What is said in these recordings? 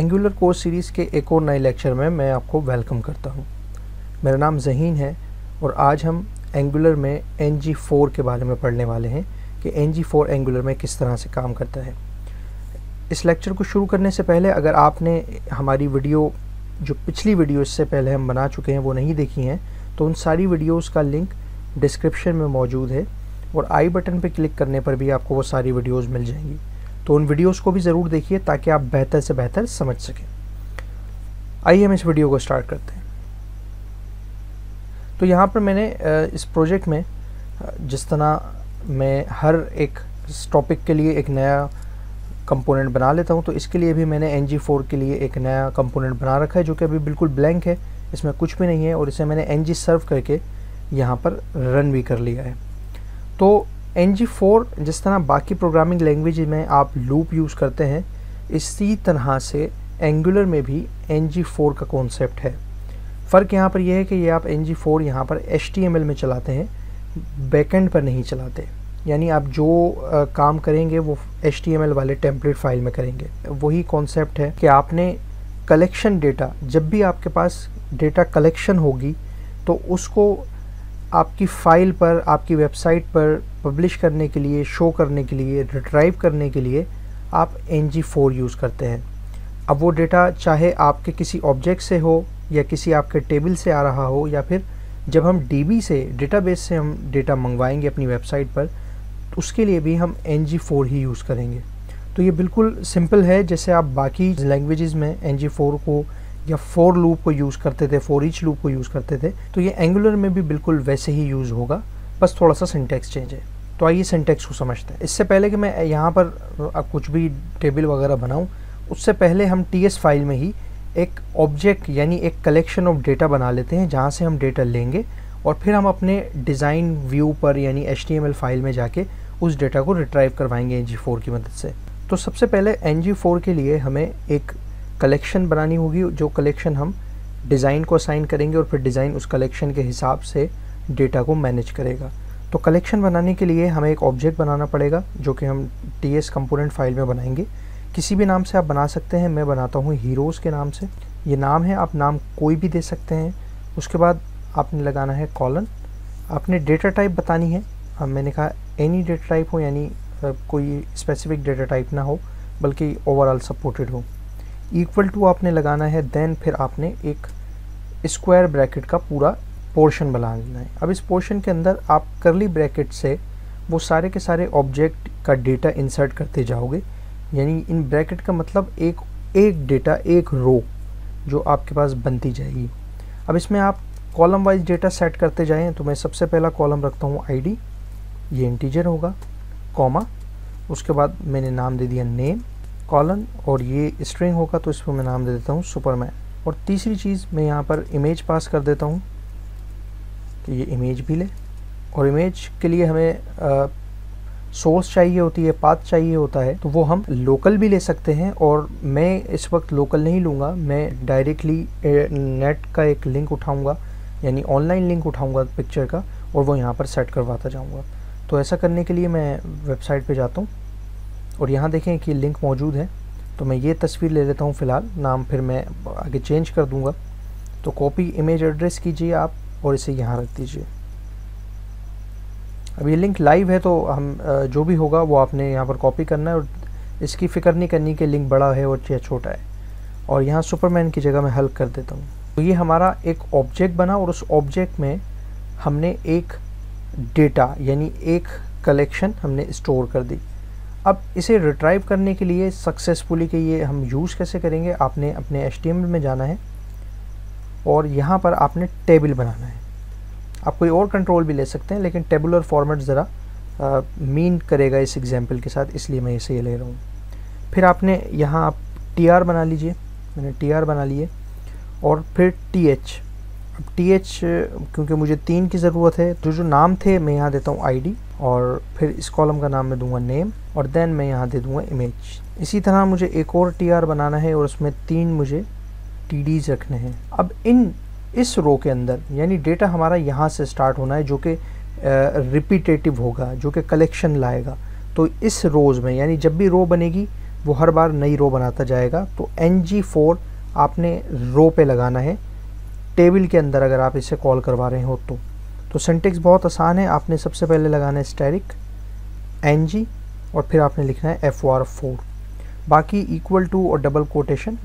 Angular course series के एक और नए लेक्चर में मैं आपको वेलकम करता हूं। मेरा नाम ज़हीन है और आज हम एंगुलर में ng4 के बारे में पढ़ने वाले हैं कि ng4 एंगुलर में किस तरह से काम करता है। इस लेक्चर को शुरू करने से पहले अगर आपने हमारी वीडियो जो पिछली वीडियो इससे पहले हम बना चुके हैं वो नहीं देखी हैं तो उन सारी वीडियोज़ का लिंक डिस्क्रिप्शन में मौजूद है और आई बटन पर क्लिक करने पर भी आपको वो सारी वीडियोज़ मिल जाएंगी। तो उन वीडियोस को भी ज़रूर देखिए ताकि आप बेहतर से बेहतर समझ सकें। आइए हम इस वीडियो को स्टार्ट करते हैं। तो यहाँ पर मैंने इस प्रोजेक्ट में जिस तरह मैं हर एक टॉपिक के लिए एक नया कंपोनेंट बना लेता हूँ, तो इसके लिए भी मैंने ng4 के लिए एक नया कंपोनेंट बना रखा है जो कि अभी बिल्कुल ब्लैंक है, इसमें कुछ भी नहीं है और इसे मैंने ng सर्व करके यहाँ पर रन भी कर लिया है। तो ng4 जिस तरह बाकी प्रोग्रामिंग लैंग्वेज में आप लूप यूज़ करते हैं, इसी तरह से एंगुलर में भी ng4 का कॉन्सेप्ट है। फ़र्क यहाँ पर यह है कि ये आप ng4 यहाँ पर HTML में चलाते हैं, बैकएंड पर नहीं चलाते। यानी आप जो काम करेंगे वो HTML वाले टेम्पलेट फाइल में करेंगे। वही कॉन्सेप्ट है कि आपने कलेक्शन डेटा, जब भी आपके पास डेटा कलेक्शन होगी तो उसको आपकी फ़ाइल पर, आपकी वेबसाइट पर पब्लिश करने के लिए, शो करने के लिए, रिट्राइव करने के लिए आप ng4 यूज़ करते हैं। अब वो डेटा चाहे आपके किसी ऑब्जेक्ट से हो या किसी आपके टेबल से आ रहा हो या फिर जब हम DB से, डेटाबेस से हम डेटा मंगवाएंगे अपनी वेबसाइट पर, तो उसके लिए भी हम ng4 ही यूज़ करेंगे। तो ये बिल्कुल सिंपल है, जैसे आप बाकी लैंग्वेजेस में ng4 को या फॉर लूप को यूज़ करते थे, फॉर ईच लूप को यूज़ करते थे, तो ये एंगुलर में भी बिल्कुल वैसे ही यूज़ होगा, बस थोड़ा सा सिंटैक्स चेंज है। तो आइए सिंटैक्स को समझते हैं। इससे पहले कि मैं यहाँ पर कुछ भी टेबल वगैरह बनाऊँ, उससे पहले हम TS फाइल में ही एक ऑब्जेक्ट यानी एक कलेक्शन ऑफ डेटा बना लेते हैं जहाँ से हम डेटा लेंगे और फिर हम अपने डिज़ाइन व्यू पर यानी HTML फाइल में जाके उस डेटा को रिट्राइव करवाएंगे ng4 की मदद से। तो सबसे पहले ng4 के लिए हमें एक कलेक्शन बनानी होगी, जो कलेक्शन हम डिज़ाइन को असाइन करेंगे और फिर डिज़ाइन उस कलेक्शन के हिसाब से डेटा को मैनेज करेगा। तो कलेक्शन बनाने के लिए हमें एक ऑब्जेक्ट बनाना पड़ेगा जो कि हम TS कंपोनेंट फाइल में बनाएंगे। किसी भी नाम से आप बना सकते हैं, मैं बनाता हूँ हीरोज़ के नाम से। ये नाम है, आप नाम कोई भी दे सकते हैं। उसके बाद आपने लगाना है कॉलन, आपने डेटा टाइप बतानी है। अब मैंने कहा एनी डेटा टाइप हो, यानी कोई स्पेसिफिक डेटा टाइप ना हो बल्कि ओवरऑल सपोर्टेड हो। इक्वल टू आपने लगाना है, देन फिर आपने एक स्क्वायर ब्रैकेट का पूरा पोर्शन बना लेना है। अब इस पोर्शन के अंदर आप करली ब्रैकेट से वो सारे के सारे ऑब्जेक्ट का डेटा इंसर्ट करते जाओगे। यानी इन ब्रैकेट का मतलब एक डेटा, एक रो जो आपके पास बनती जाएगी। अब इसमें आप कॉलम वाइज डेटा सेट करते जाएं। तो मैं सबसे पहला कॉलम रखता हूँ ID, ये इंटीजर होगा, कॉमा, उसके बाद मैंने नाम दे दिया नेम, कॉलन, और ये स्ट्रिंग होगा तो इसको मैं नाम दे देता हूँ सुपरमैन। और तीसरी चीज़ मैं यहाँ पर इमेज पास कर देता हूँ कि ये इमेज भी ले। और इमेज के लिए हमें सोर्स चाहिए होती है, पाथ चाहिए होता है, तो वो हम लोकल भी ले सकते हैं। और मैं इस वक्त लोकल नहीं लूँगा, मैं डायरेक्टली नेट का एक लिंक उठाऊँगा, यानी ऑनलाइन लिंक उठाऊँगा पिक्चर का और वो यहाँ पर सेट करवाता जाऊँगा। तो ऐसा करने के लिए मैं वेबसाइट पे जाता हूँ और यहाँ देखें कि लिंक मौजूद है। तो मैं ये तस्वीर ले लेता हूँ फ़िलहाल, नाम फिर मैं आगे चेंज कर दूँगा। तो कॉपी इमेज एड्रेस कीजिए आप और इसे यहाँ रख दीजिए। अब ये लिंक लाइव है तो हम जो भी होगा वो आपने यहाँ पर कॉपी करना है और इसकी फ़िक्र नहीं करनी कि लिंक बड़ा है और या छोटा है। और यहाँ सुपरमैन की जगह मैं हल्क कर देता हूँ। तो ये हमारा एक ऑब्जेक्ट बना और उस ऑब्जेक्ट में हमने एक डेटा यानी एक कलेक्शन हमने स्टोर कर दी। अब इसे रिट्राइव करने के लिए सक्सेसफुली कि ये हम यूज़ कैसे करेंगे, आपने अपने HTML में जाना है और यहाँ पर आपने टेबल बनाना है। आप कोई और कंट्रोल भी ले सकते हैं लेकिन टेबुलर फॉर्मेट ज़रा मीन करेगा इस एग्जांपल के साथ, इसलिए मैं इसे ले रहा हूँ। फिर आपने यहाँ आप TR बना लीजिए, मैंने TR बना लिए, और फिर TH। अब TH क्योंकि मुझे 3 की ज़रूरत है, तो जो नाम थे मैं यहाँ देता हूँ ID और फिर इस कॉलम का नाम मैं दूंगा नेम और देन मैं यहाँ दे दूंगा इमेज। इसी तरह मुझे एक और TR बनाना है और उसमें 3 मुझे TDs रखने हैं। अब इस रो के अंदर यानी डेटा हमारा यहाँ से स्टार्ट होना है जो कि रिपीटेटिव होगा, जो कि कलेक्शन लाएगा। तो इस रोज़ में यानी जब भी रो बनेगी वो हर बार नई रो बनाता जाएगा। तो ng4 आपने रो पे लगाना है टेबल के अंदर अगर आप इसे कॉल करवा रहे हो तो सिंटेक्स बहुत आसान है। आपने सबसे पहले लगाना है स्टैटिक ng और फिर आपने लिखना है fr4, बाकी इक्वल टू और डबल कोटेशन,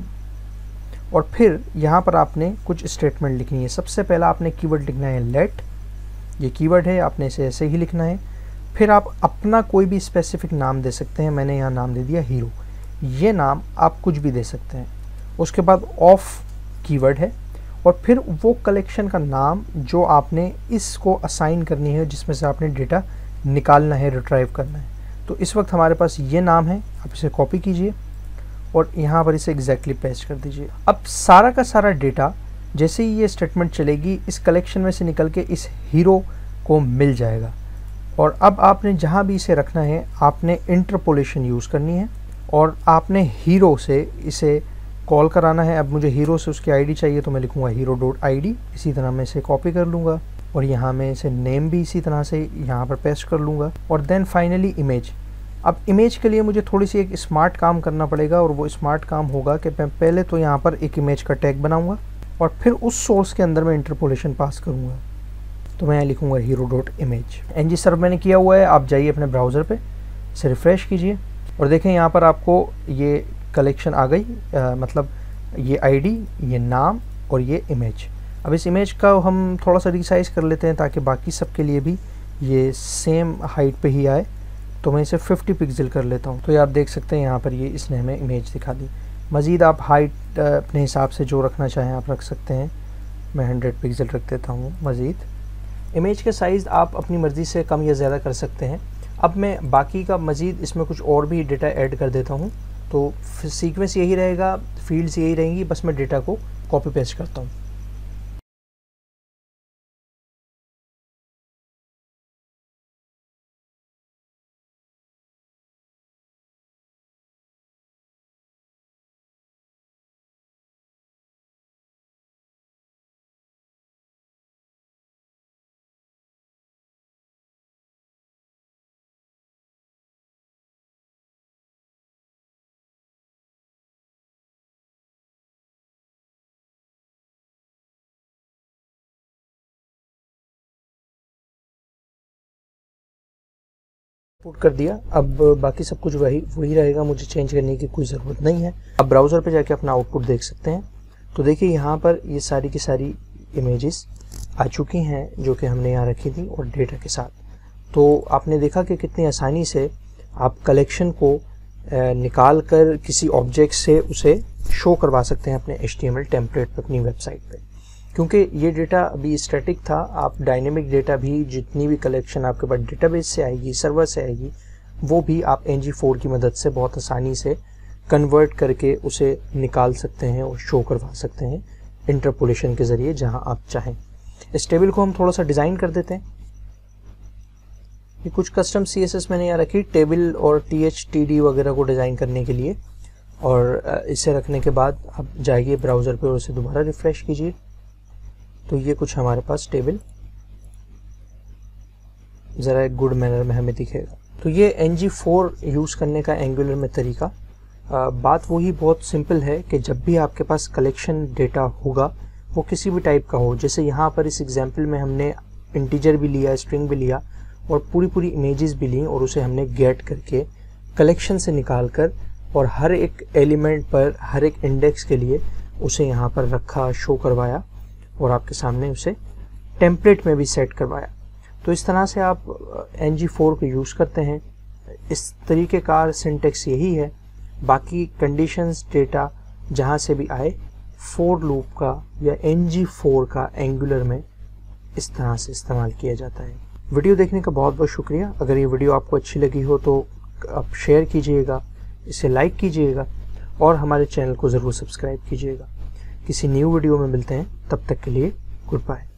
और फिर यहाँ पर आपने कुछ स्टेटमेंट लिखनी है। सबसे पहला आपने कीवर्ड लिखना है लेट, ये कीवर्ड है, आपने इसे ऐसे ही लिखना है। फिर आप अपना कोई भी स्पेसिफिक नाम दे सकते हैं, मैंने यहाँ नाम दे दिया हीरो, ये नाम आप कुछ भी दे सकते हैं। उसके बाद ऑफ कीवर्ड है और फिर वो कलेक्शन का नाम जो आपने इसको असाइन करनी है, जिसमें से आपने डेटा निकालना है, रिट्राइव करना है। तो इस वक्त हमारे पास ये नाम है, आप इसे कॉपी कीजिए और यहाँ पर इसे एग्जैक्टली पेस्ट कर दीजिए। अब सारा का सारा डेटा जैसे ही ये स्टेटमेंट चलेगी इस कलेक्शन में से निकल के इस हीरो को मिल जाएगा। और अब आपने जहाँ भी इसे रखना है आपने इंटरपोलेशन यूज़ करनी है और आपने हीरो से इसे कॉल कराना है। अब मुझे हीरो से उसकी आईडी चाहिए तो मैं लिखूँगा hero.id, इसी तरह मैं इसे कॉपी कर लूँगा और यहाँ मैं इसे नेम भी इसी तरह से यहाँ पर पेस्ट कर लूँगा। और देन फाइनली इमेज। अब इमेज के लिए मुझे थोड़ी सी एक स्मार्ट काम करना पड़ेगा और वो स्मार्ट काम होगा कि मैं पहले तो यहाँ पर एक इमेज का टैग बनाऊँगा और फिर उस सोर्स के अंदर मैं इंटरपोलेशन पास करूँगा। तो मैं यहाँ लिखूँगा hero.image। ng सर्व मैंने किया हुआ है। आप जाइए अपने ब्राउज़र पे, इसे रिफ़्रेश कीजिए और देखें यहाँ पर आपको ये कलेक्शन आ गई, मतलब ये आईडी, ये नाम और ये इमेज। अब इस इमेज का हम थोड़ा सा रिसाइज कर लेते हैं ताकि बाकी सब के लिए भी ये सेम हाइट पे ही आए। तो मैं इसे 50 पिक्सल कर लेता हूँ। तो ये आप देख सकते हैं यहाँ पर ये इसने हमें इमेज दिखा दी। मज़ीद आप हाइट अपने हिसाब से जो रखना चाहें आप रख सकते हैं। मैं 100 पिक्सल रख देता हूँ। मज़ीद इमेज के साइज़ आप अपनी मर्ज़ी से कम या ज़्यादा कर सकते हैं। अब मैं बाकी का मज़ीद इसमें कुछ और भी डेटा ऐड कर देता हूँ। तो सीक्वेंस यही रहेगा, फील्ड्स यही रहेंगी, बस मैं डेटा को कॉपी पेस्ट करता हूँ। पुट कर दिया। अब बाकी सब कुछ वही रहेगा, मुझे चेंज करने की कोई ज़रूरत नहीं है। अब ब्राउज़र पे जाके अपना आउटपुट देख सकते हैं। तो देखिए यहाँ पर ये सारी की सारी इमेजेस आ चुकी हैं जो कि हमने यहाँ रखी थी और डेटा के साथ। तो आपने देखा कि कितनी आसानी से आप कलेक्शन को निकाल कर किसी ऑब्जेक्ट से उसे शो करवा सकते हैं अपने HTML टेम्पलेट पर अपनी वेबसाइट पे। क्योंकि ये डेटा अभी स्टैटिक था, आप डायनेमिक डेटा भी जितनी भी कलेक्शन आपके पास डेटाबेस से आएगी, सर्वर से आएगी, वो भी आप ng4 की मदद से बहुत आसानी से कन्वर्ट करके उसे निकाल सकते हैं और शो करवा सकते हैं इंटरपोलेशन के ज़रिए जहां आप चाहें। इस टेबल को हम थोड़ा सा डिज़ाइन कर देते हैं। ये कुछ कस्टम CSS मैंने यहाँ रखी टेबल और THTD वगैरह को डिज़ाइन करने के लिए। और इसे रखने के बाद आप जाइए ब्राउज़र पे और उसे दोबारा रिफ़्रेश कीजिए। तो ये कुछ हमारे पास टेबल ज़रा एक गुड मैनर में हमें दिखेगा। तो ये ng4 यूज़ करने का एंगुलर में तरीका, बात वही बहुत सिंपल है कि जब भी आपके पास कलेक्शन डेटा होगा वो किसी भी टाइप का हो, जैसे यहाँ पर इस एग्जांपल में हमने इंटीजर भी लिया, स्ट्रिंग भी लिया और पूरी इमेजेस भी ली और उसे हमने गेट करके कलेक्शन से निकाल कर और हर एक एलिमेंट पर हर एक इंडेक्स के लिए उसे यहाँ पर रखा, शो करवाया और आपके सामने उसे टेम्पलेट में भी सेट करवाया। तो इस तरह से आप ng4 को यूज़ करते हैं। इस तरीके का सिंटेक्स यही है। बाकी कंडीशंस डेटा जहाँ से भी आए फॉर लूप का या ng4 का एंगुलर में इस तरह से इस्तेमाल किया जाता है। वीडियो देखने का बहुत बहुत शुक्रिया। अगर ये वीडियो आपको अच्छी लगी हो तो आप शेयर कीजिएगा, इसे लाइक कीजिएगा और हमारे चैनल को ज़रूर सब्सक्राइब कीजिएगा। किसी न्यू वीडियो में मिलते हैं, तब तक के लिए गुड बाय।